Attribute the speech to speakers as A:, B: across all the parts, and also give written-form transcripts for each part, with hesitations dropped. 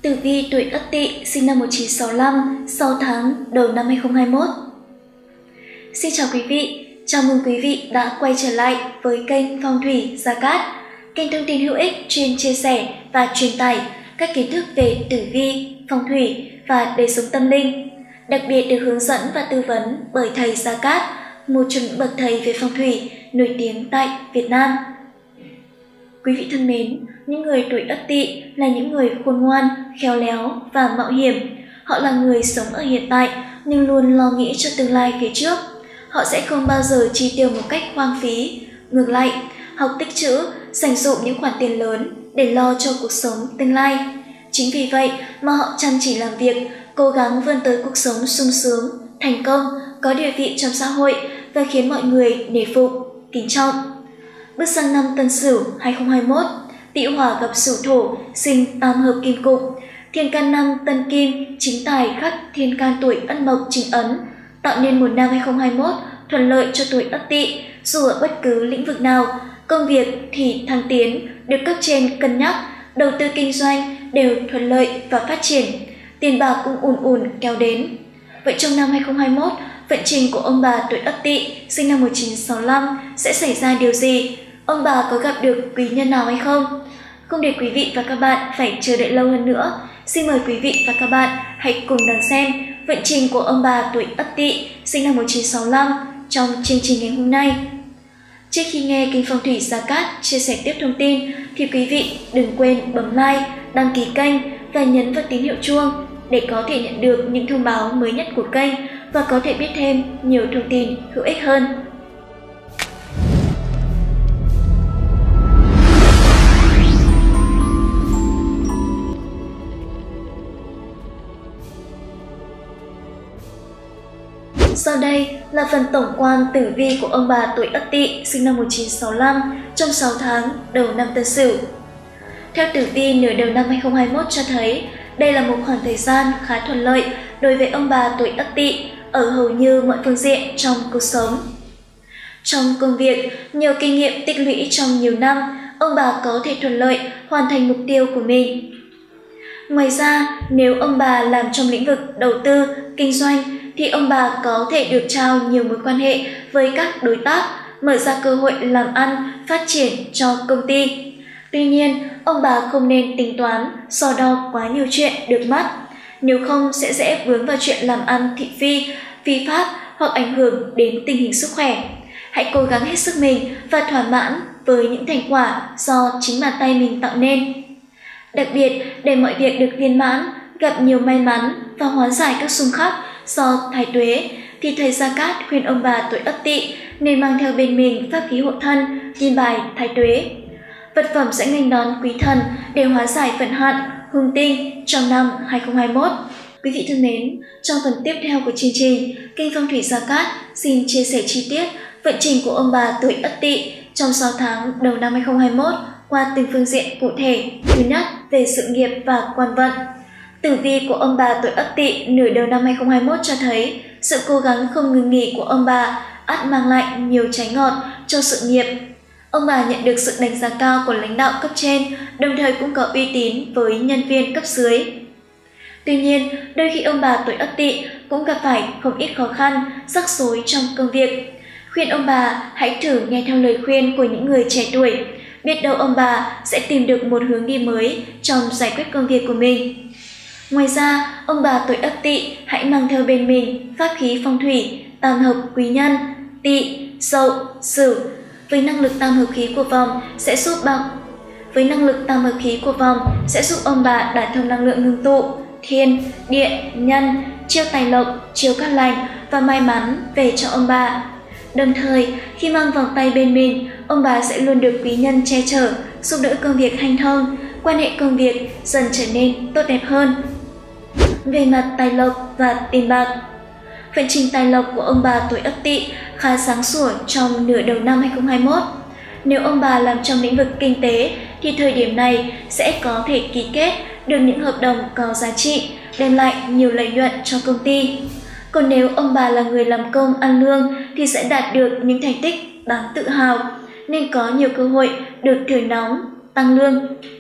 A: Tử vi tuổi Ất Tỵ sinh năm 1965, 6 tháng đầu năm 2021. Xin chào quý vị, chào mừng quý vị đã quay trở lại với kênh Phong thủy Gia Cát, kênh thông tin hữu ích chuyên chia sẻ và truyền tải các kiến thức về tử vi, phong thủy và đời sống tâm linh, đặc biệt được hướng dẫn và tư vấn bởi thầy Gia Cát, một trong những bậc thầy về phong thủy nổi tiếng tại Việt Nam. Quý vị thân mến, những người tuổi Ất Tỵ là những người khôn ngoan, khéo léo và mạo hiểm. Họ là người sống ở hiện tại nhưng luôn lo nghĩ cho tương lai phía trước. Họ sẽ không bao giờ chi tiêu một cách hoang phí. Ngược lại, học tích trữ, dành dụm những khoản tiền lớn để lo cho cuộc sống tương lai. Chính vì vậy mà họ chăm chỉ làm việc, cố gắng vươn tới cuộc sống sung sướng, thành công, có địa vị trong xã hội và khiến mọi người nể phục, kính trọng. Bước sang năm Tân Sửu 2021, Tỵ hỏa gặp Sửu thổ, sinh tam hợp kim cục. Thiên can năm Tân Kim chính tài khắc thiên can tuổi Ất Mộc chính ấn, tạo nên một năm 2021 thuận lợi cho tuổi Ất Tỵ. Dù ở bất cứ lĩnh vực nào, công việc thì thăng tiến, được cấp trên cân nhắc, đầu tư kinh doanh đều thuận lợi và phát triển, tiền bạc cũng ùn ùn kéo đến. Vậy trong năm 2021, vận trình của ông bà tuổi Ất Tỵ sinh năm 1965 sẽ xảy ra điều gì? Ông bà có gặp được quý nhân nào hay không? Không để quý vị và các bạn phải chờ đợi lâu hơn nữa, xin mời quý vị và các bạn hãy cùng đón xem vận trình của ông bà tuổi Ất Tỵ sinh năm 1965 trong chương trình ngày hôm nay. Trước khi nghe kênh Phong thủy Gia Cát chia sẻ tiếp thông tin thì quý vị đừng quên bấm like, đăng ký kênh và nhấn vào tín hiệu chuông để có thể nhận được những thông báo mới nhất của kênh và có thể biết thêm nhiều thông tin hữu ích hơn. Sau đây là phần tổng quan tử vi của ông bà tuổi Ất Tỵ sinh năm 1965 trong 6 tháng đầu năm Tân Sửu. Theo tử vi nửa đầu năm 2021 cho thấy, đây là một khoảng thời gian khá thuận lợi đối với ông bà tuổi Ất Tỵ ở hầu như mọi phương diện trong cuộc sống. Trong công việc, nhiều kinh nghiệm tích lũy trong nhiều năm, ông bà có thể thuận lợi hoàn thành mục tiêu của mình. Ngoài ra, nếu ông bà làm trong lĩnh vực đầu tư, kinh doanh, thì ông bà có thể được trao nhiều mối quan hệ với các đối tác, mở ra cơ hội làm ăn, phát triển cho công ty. Tuy nhiên, ông bà không nên tính toán, so đo quá nhiều chuyện được mắt, nếu không sẽ dễ vướng vào chuyện làm ăn thị phi, vi pháp hoặc ảnh hưởng đến tình hình sức khỏe. Hãy cố gắng hết sức mình và thỏa mãn với những thành quả do chính bàn tay mình tạo nên. Đặc biệt, để mọi việc được viên mãn, gặp nhiều may mắn và hóa giải các xung khắc do thái tuế, thì thầy Gia Cát khuyên ông bà tuổi Ất Tỵ nên mang theo bên mình pháp khí hộ thân, kim bài thái tuế. Vật phẩm sẽ nghênh đón quý thần để hóa giải vận hạn, hung tinh trong năm 2021. Quý vị thân mến, trong phần tiếp theo của chương trình, kênh Phong thủy Gia Cát xin chia sẻ chi tiết vận trình của ông bà tuổi Ất Tỵ trong 6 tháng đầu năm 2021 qua từng phương diện cụ thể. Thứ nhất, về sự nghiệp và quan vận. Tử vi của ông bà tuổi Ất Tỵ nửa đầu năm 2021 cho thấy sự cố gắng không ngừng nghỉ của ông bà ắt mang lại nhiều trái ngọt cho sự nghiệp. Ông bà nhận được sự đánh giá cao của lãnh đạo cấp trên, đồng thời cũng có uy tín với nhân viên cấp dưới. Tuy nhiên, đôi khi ông bà tuổi Ất Tỵ cũng gặp phải không ít khó khăn, rắc rối trong công việc. Khuyên ông bà hãy thử nghe theo lời khuyên của những người trẻ tuổi. Biết đâu ông bà sẽ tìm được một hướng đi mới trong giải quyết công việc của mình. Ngoài ra, ông bà tuổi Ất Tỵ hãy mang theo bên mình pháp khí phong thủy, tam hợp quý nhân, Tỵ, Dậu, Sửu. Với năng lực tam hợp khí của vòng sẽ giúp ông bà đả thông năng lượng ngưng tụ, thiên, địa, nhân, chiêu tài lộc, chiêu cát lành và may mắn về cho ông bà. Đồng thời, khi mang vòng tay bên mình, ông bà sẽ luôn được quý nhân che chở, giúp đỡ công việc hanh thông, quan hệ công việc dần trở nên tốt đẹp hơn. Về mặt tài lộc và tiền bạc, vận trình tài lộc của ông bà tuổi Ất Tỵ khá sáng sủa trong nửa đầu năm 2021. Nếu ông bà làm trong lĩnh vực kinh tế thì thời điểm này sẽ có thể ký kết được những hợp đồng có giá trị, đem lại nhiều lợi nhuận cho công ty. Còn nếu ông bà là người làm công ăn lương thì sẽ đạt được những thành tích đáng tự hào, nên có nhiều cơ hội được thưởng nóng, tăng lương.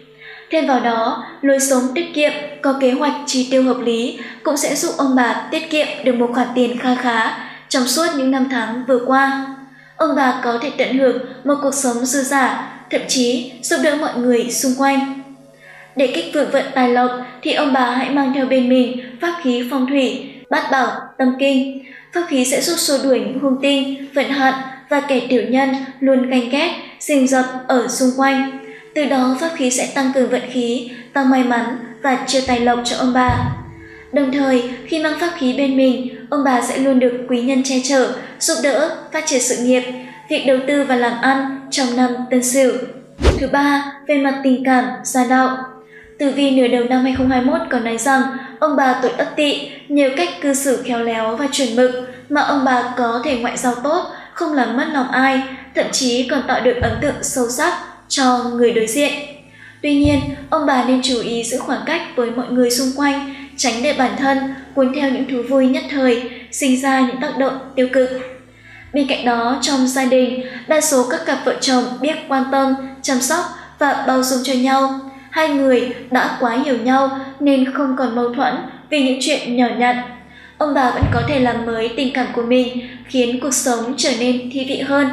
A: Thêm vào đó, lối sống tiết kiệm, có kế hoạch chi tiêu hợp lý cũng sẽ giúp ông bà tiết kiệm được một khoản tiền kha khá trong suốt những năm tháng vừa qua. Ông bà có thể tận hưởng một cuộc sống dư dả, thậm chí giúp đỡ mọi người xung quanh. Để kích vượng vận tài lộc thì ông bà hãy mang theo bên mình pháp khí phong thủy, bát bảo, tâm kinh. Pháp khí sẽ giúp xua đuổi những hung tinh, vận hạn và kẻ tiểu nhân luôn ganh ghét, rình rập ở xung quanh. Từ đó pháp khí sẽ tăng cường vận khí, tăng may mắn và chia tài lộc cho ông bà. Đồng thời, khi mang pháp khí bên mình, ông bà sẽ luôn được quý nhân che chở, giúp đỡ, phát triển sự nghiệp, việc đầu tư và làm ăn trong năm Tân Sửu. Thứ ba, về mặt tình cảm, gia đạo. Tử vi nửa đầu năm 2021 có nói rằng ông bà tuổi Ất Tỵ nhờ cách cư xử khéo léo và chuẩn mực mà ông bà có thể ngoại giao tốt, không làm mất lòng ai, thậm chí còn tạo được ấn tượng sâu sắc cho người đối diện. Tuy nhiên, ông bà nên chú ý giữ khoảng cách với mọi người xung quanh, tránh để bản thân cuốn theo những thú vui nhất thời, sinh ra những tác động tiêu cực. Bên cạnh đó, trong gia đình, đa số các cặp vợ chồng biết quan tâm, chăm sóc và bao dung cho nhau. Hai người đã quá hiểu nhau nên không còn mâu thuẫn vì những chuyện nhỏ nhặt. Ông bà vẫn có thể làm mới tình cảm của mình, khiến cuộc sống trở nên thi vị hơn.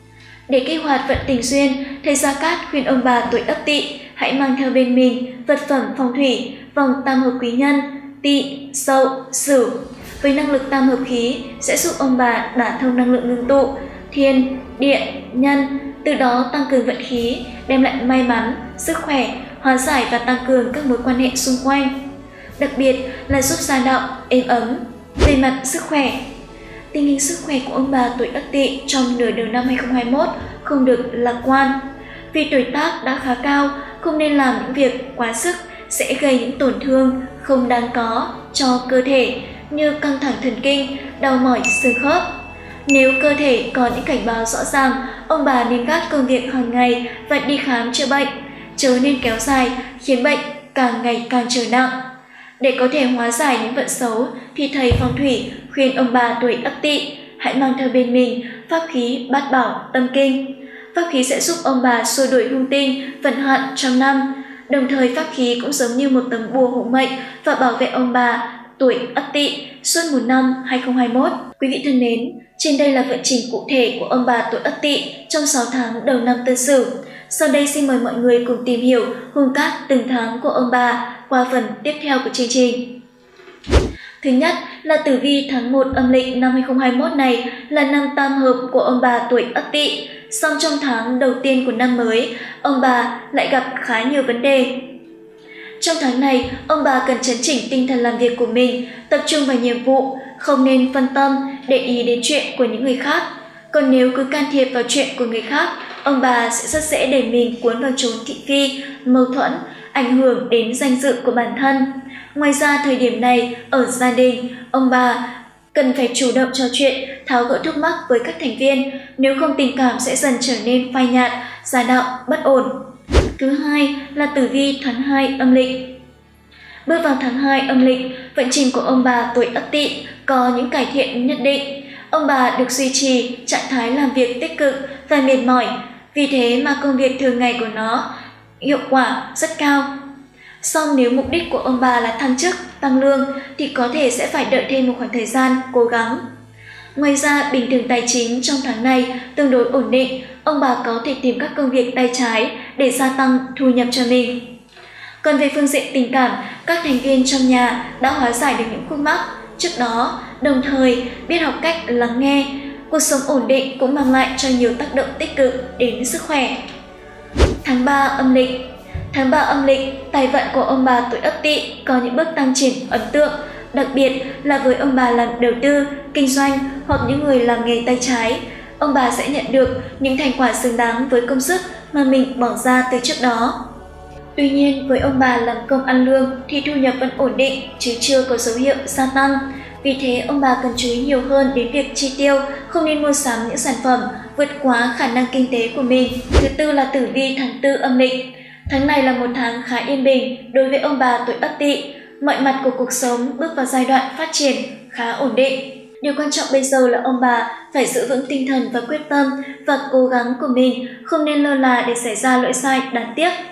A: Để kích hoạt vận tình duyên, thầy Gia Cát khuyên ông bà tuổi Ất Tỵ hãy mang theo bên mình vật phẩm phong thủy, vòng tam hợp quý nhân, Tỵ, Dậu, Sửu. Với năng lực tam hợp khí sẽ giúp ông bà đả thông năng lượng ngưng tụ, thiên, địa, nhân, từ đó tăng cường vận khí, đem lại may mắn, sức khỏe, hóa giải và tăng cường các mối quan hệ xung quanh. Đặc biệt là giúp gia đạo êm ấm. Về mặt sức khỏe, tình hình sức khỏe của ông bà tuổi Ất Tỵ trong nửa đầu năm 2021 không được lạc quan. Vì tuổi tác đã khá cao, không nên làm những việc quá sức sẽ gây những tổn thương không đáng có cho cơ thể như căng thẳng thần kinh, đau mỏi xương khớp. Nếu cơ thể có những cảnh báo rõ ràng, ông bà nên gác công việc hàng ngày và đi khám chữa bệnh, chớ nên kéo dài khiến bệnh càng ngày càng trở nặng. Để có thể hóa giải những vận xấu thì thầy phong thủy khuyên ông bà tuổi Ất Tỵ hãy mang theo bên mình pháp khí bát bảo tâm kinh. Pháp khí sẽ giúp ông bà xua đuổi hung tinh, vận hạn trong năm. Đồng thời pháp khí cũng giống như một tấm bùa hộ mệnh và bảo vệ ông bà tuổi Ất Tỵ suốt một năm 2021. Quý vị thân mến, trên đây là vận trình cụ thể của ông bà tuổi Ất Tỵ trong 6 tháng đầu năm Tân Sửu. Sau đây xin mời mọi người cùng tìm hiểu hung cát từng tháng của ông bà qua phần tiếp theo của chương trình. Thứ nhất là tử vi tháng 1 âm lịch năm 2021 này là năm tam hợp của ông bà tuổi Ất Tỵ. Song trong tháng đầu tiên của năm mới, ông bà lại gặp khá nhiều vấn đề. Trong tháng này, ông bà cần chấn chỉnh tinh thần làm việc của mình, tập trung vào nhiệm vụ, không nên phân tâm, để ý đến chuyện của những người khác. Còn nếu cứ can thiệp vào chuyện của người khác, ông bà sẽ rất dễ để mình cuốn vào chốn thị phi, mâu thuẫn, ảnh hưởng đến danh dự của bản thân. Ngoài ra, thời điểm này, ở gia đình, ông bà cần phải chủ động trò chuyện, tháo gỡ thắc mắc với các thành viên, nếu không tình cảm sẽ dần trở nên phai nhạt, gia đạo bất ổn. Thứ hai là tử vi tháng 2 âm lịch. Bước vào tháng 2 âm lịch, vận trình của ông bà tuổi Ất Tỵ có những cải thiện nhất định. Ông bà được duy trì trạng thái làm việc tích cực và mệt mỏi, vì thế mà công việc thường ngày của nó hiệu quả rất cao. Song nếu mục đích của ông bà là thăng chức, tăng lương thì có thể sẽ phải đợi thêm một khoảng thời gian cố gắng. Ngoài ra, bình thường tài chính trong tháng này tương đối ổn định, ông bà có thể tìm các công việc tay trái để gia tăng thu nhập cho mình. Còn về phương diện tình cảm, các thành viên trong nhà đã hóa giải được những khúc mắc trước đó, đồng thời biết học cách lắng nghe. Cuộc sống ổn định cũng mang lại cho nhiều tác động tích cực đến sức khỏe. Tháng 3 âm lịch. Tháng 3 âm lịch, tài vận của ông bà tuổi Ất Tỵ có những bước tăng triển ấn tượng, đặc biệt là với ông bà làm đầu tư, kinh doanh hoặc những người làm nghề tay trái. Ông bà sẽ nhận được những thành quả xứng đáng với công sức mà mình bỏ ra từ trước đó. Tuy nhiên, với ông bà làm công ăn lương thì thu nhập vẫn ổn định chứ chưa có dấu hiệu gia tăng. Vì thế, ông bà cần chú ý nhiều hơn đến việc chi tiêu, không nên mua sắm những sản phẩm vượt quá khả năng kinh tế của mình. Thứ tư là tử vi tháng 4 âm lịch. Tháng này là một tháng khá yên bình đối với ông bà tuổi Ất Tỵ. Mọi mặt của cuộc sống bước vào giai đoạn phát triển khá ổn định. Điều quan trọng bây giờ là ông bà phải giữ vững tinh thần và quyết tâm và cố gắng của mình, không nên lơ là để xảy ra lỗi sai đáng tiếc.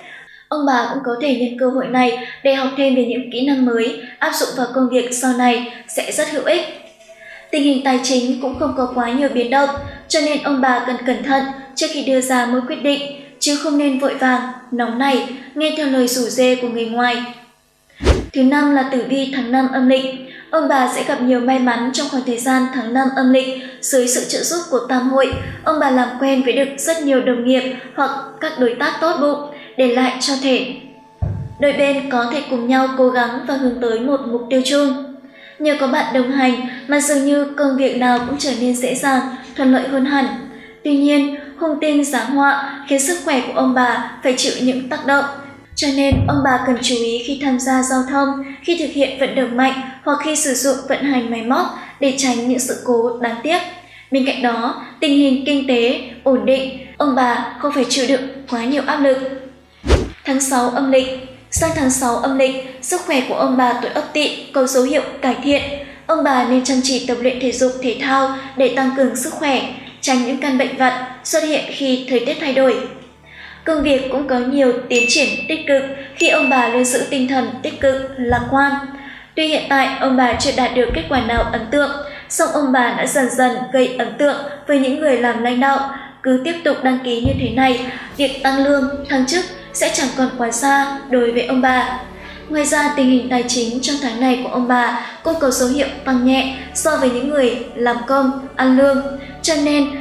A: Ông bà cũng có thể nhân cơ hội này để học thêm về những kỹ năng mới, áp dụng vào công việc sau này sẽ rất hữu ích. Tình hình tài chính cũng không có quá nhiều biến động, cho nên ông bà cần cẩn thận trước khi đưa ra mỗi quyết định, chứ không nên vội vàng, nóng nảy, nghe theo lời rủ rê của người ngoài. Thứ năm là tử vi tháng 5 âm lịch. Ông bà sẽ gặp nhiều may mắn trong khoảng thời gian tháng 5 âm lịch dưới sự trợ giúp của tam hội. Ông bà làm quen với được rất nhiều đồng nghiệp hoặc các đối tác tốt bụng, để lại cho thể đôi bên có thể cùng nhau cố gắng và hướng tới một mục tiêu chung. Nhờ có bạn đồng hành mà dường như công việc nào cũng trở nên dễ dàng, thuận lợi hơn hẳn. Tuy nhiên, hung tinh giáng họa khiến sức khỏe của ông bà phải chịu những tác động. Cho nên ông bà cần chú ý khi tham gia giao thông, khi thực hiện vận động mạnh hoặc khi sử dụng vận hành máy móc để tránh những sự cố đáng tiếc. Bên cạnh đó, tình hình kinh tế ổn định, ông bà không phải chịu đựng quá nhiều áp lực. Tháng 6 âm lịch. Sang tháng 6 âm lịch, sức khỏe của ông bà tuổi Ất Tỵ có dấu hiệu cải thiện. Ông bà nên chăm chỉ tập luyện thể dục thể thao để tăng cường sức khỏe, tránh những căn bệnh vặt xuất hiện khi thời tiết thay đổi. Công việc cũng có nhiều tiến triển tích cực khi ông bà luôn giữ tinh thần tích cực, lạc quan. Tuy hiện tại ông bà chưa đạt được kết quả nào ấn tượng, song ông bà đã dần dần gây ấn tượng với những người làm lãnh đạo. Cứ tiếp tục đăng ký như thế này, việc tăng lương, thăng chức sẽ chẳng còn quá xa đối với ông bà. Ngoài ra, tình hình tài chính trong tháng này của ông bà cũng có dấu hiệu tăng nhẹ so với những người làm công, ăn lương, cho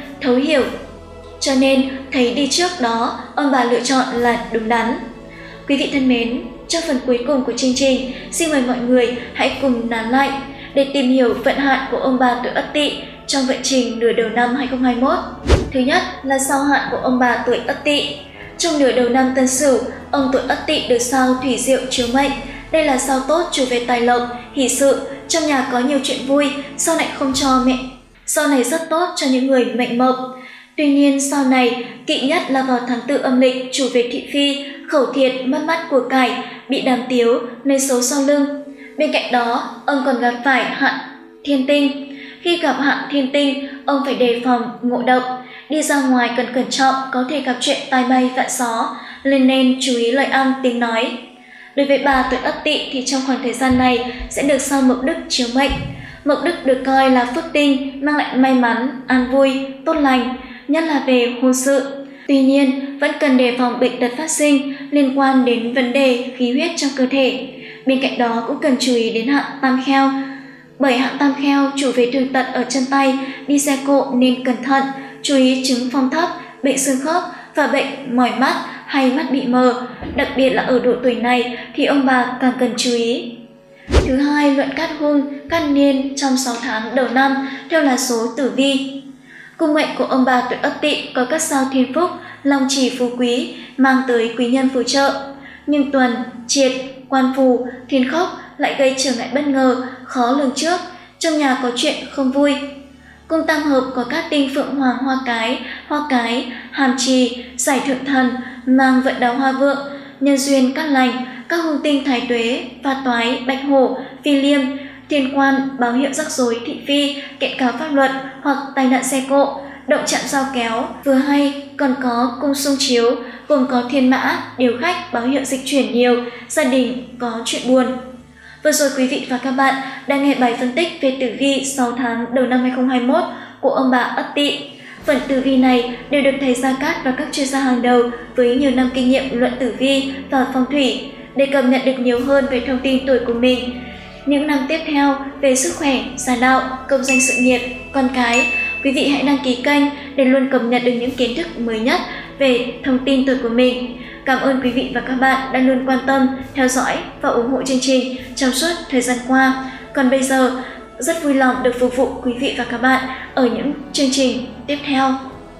A: nên thấy đi trước đó ông bà lựa chọn là đúng đắn. Quý vị thân mến, trong phần cuối cùng của chương trình, xin mời mọi người hãy cùng nán lại để tìm hiểu vận hạn của ông bà tuổi Ất Tỵ trong vận trình nửa đầu năm 2021. Thứ nhất là sao hạn của ông bà tuổi Ất Tỵ. Trong nửa đầu năm Tân Sửu, ông tuổi Ất Tỵ được sao Thủy Diệu chiếu mệnh. Đây là sao tốt chủ về tài lộc, hỷ sự, trong nhà có nhiều chuyện vui, sau này rất tốt cho những người mệnh mộc. Tuy nhiên sau này, kỵ nhất là vào tháng 4 âm lịch chủ về thị phi, khẩu thiệt, mất mát của cải, bị đàm tiếu, nơi xấu sau lưng. Bên cạnh đó, ông còn gặp phải hạn thiên tinh. Khi gặp hạn thiên tinh, ông phải đề phòng ngộ độc. Đi ra ngoài cần cẩn trọng, có thể gặp chuyện tai bay vạ gió, nên chú ý lời ăn tiếng nói. Đối với bà tuổi Ất Tỵ thì trong khoảng thời gian này sẽ được sao Mộc Đức chiếu mệnh. Mộc Đức được coi là phước tinh, mang lại may mắn, an vui, tốt lành, nhất là về hôn sự. Tuy nhiên, vẫn cần đề phòng bệnh tật phát sinh liên quan đến vấn đề khí huyết trong cơ thể. Bên cạnh đó cũng cần chú ý đến hạn tam kheo. Bởi hạn tam kheo chủ về thương tật ở chân tay, đi xe cộ nên cẩn thận, chú ý chứng phong thấp, bệnh xương khớp và bệnh mỏi mắt hay mắt bị mờ. Đặc biệt là ở độ tuổi này thì ông bà càng cần chú ý. Thứ hai, luận cát hung, cát niên trong 6 tháng đầu năm theo là số tử vi. Cung mệnh của ông bà tuổi Ất Tỵ có các sao thiên phúc, long trì phú quý, mang tới quý nhân phù trợ. Nhưng tuần, triệt, quan phù, thiên khốc lại gây trở ngại bất ngờ, khó lường trước, trong nhà có chuyện không vui. Cung tam hợp có các tinh phượng hoàng hoa cái, hàm trì, giải thượng thần, mang vận đào hoa vượng, nhân duyên cát lành, các hung tinh thái tuế, pha toái, bạch hổ, phi liêm, thiên quan báo hiệu rắc rối thị phi, kiện cáo pháp luật hoặc tai nạn xe cộ, động chạm dao kéo. Vừa hay còn có cung xung chiếu gồm có thiên mã, điều khách báo hiệu dịch chuyển nhiều, gia đình có chuyện buồn. Vừa rồi quý vị và các bạn đang nghe bài phân tích về tử vi 6 tháng đầu năm 2021 của ông bà Ất Tỵ. Phần tử vi này đều được thầy Gia Cát và các chuyên gia hàng đầu với nhiều năm kinh nghiệm luận tử vi và phong thủy. Để cập nhật được nhiều hơn về thông tin tuổi của mình những năm tiếp theo về sức khỏe, gia đạo, công danh sự nghiệp, con cái, quý vị hãy đăng ký kênh để luôn cập nhật được những kiến thức mới nhất về thông tin tuổi của mình. Cảm ơn quý vị và các bạn đã luôn quan tâm, theo dõi và ủng hộ chương trình trong suốt thời gian qua. Còn bây giờ, rất vui lòng được phục vụ quý vị và các bạn ở những chương trình tiếp theo.